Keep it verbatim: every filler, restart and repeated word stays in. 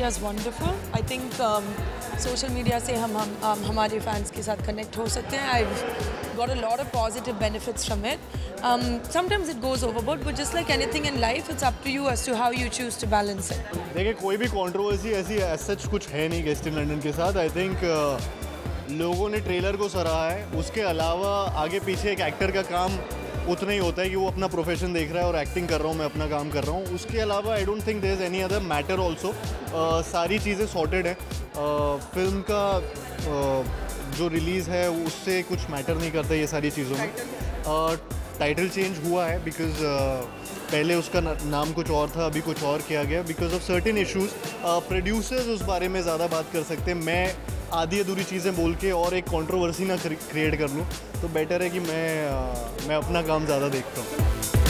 media is wonderful. I think um, social media से हम हम um, हमारे fans के साथ connect हो सकते हैं. I've got a lot of positive benefits from it. Um, sometimes it goes overboard, but just like anything in life, it's up to you as to how you choose to balance it. देखिए कोई भी controversy ऐसी as such कुछ है नहीं guest in London के साथ. I think uh, लोगों ने ट्रेलर को सराहा है. उसके अलावा आगे पीछे एक एक्टर का काम उतना ही होता है कि वो अपना प्रोफेशन देख रहा है और एक्टिंग कर रहा हूँ, मैं अपना काम कर रहा हूँ. उसके अलावा I don't think there is any other matter also. सारी चीज़ें सॉर्टेड हैं. फिल्म uh, का uh, जो रिलीज़ है उससे कुछ मैटर नहीं करता ये सारी चीज़ों में. टाइटल चेंज हुआ है बिकॉज uh, पहले उसका नाम कुछ और था, अभी कुछ और किया गया because of certain issues. Producers उस बारे में ज़्यादा बात कर सकते हैं. मैं आधी अधूरी चीज़ें बोल के और एक कंट्रोवर्सी ना क्रिएट कर लूँ, तो बेटर है कि मैं आ, मैं अपना काम ज़्यादा देखता हूँ.